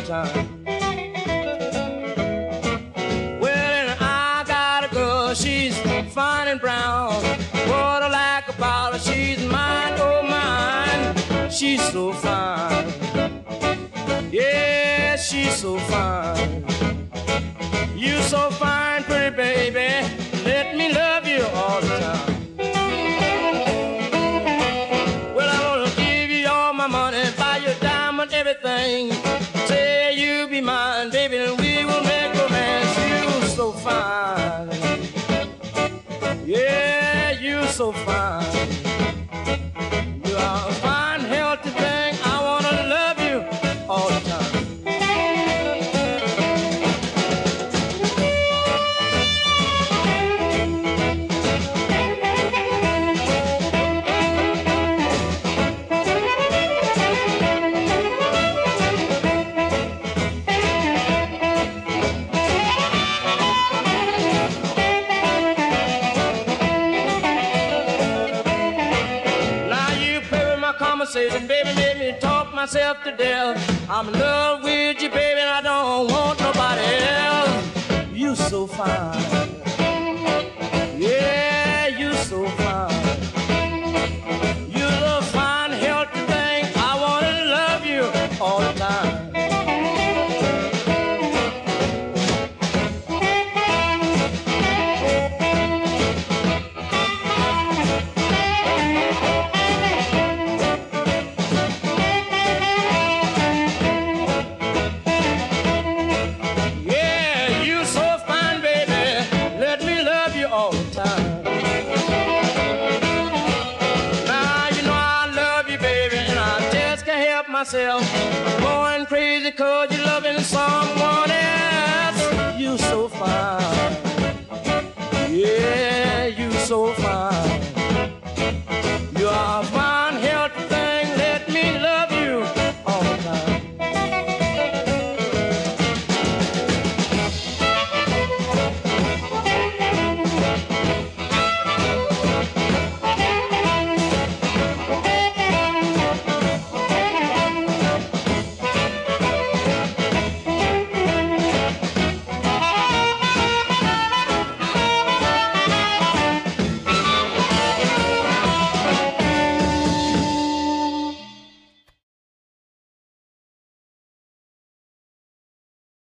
time. Well, and I got a girl, she's fine and brown. What I like about her, she's mine, oh mine. She's so fine. Yeah, she's so fine. You so fine, pretty baby. Let me love you all the time. Well, I'm gonna give you all my money, buy you diamond, everything. Say you be mine, baby, and we will make romance. You so fine. Yeah, you so fine. You are a fine, healthy thing. I wanna love you all the time. Conversation, baby, made me talk myself to death. I'm in love with you, baby, and I don't want nobody else. You so fine. Yeah, you so fine. You're a fine, healthy thing. I want to love you all the time. All the time. Now you know I love you, baby, and I just can't help myself. I'm going crazy 'cause you're loving someone else. You so fine. Yeah, you so fine.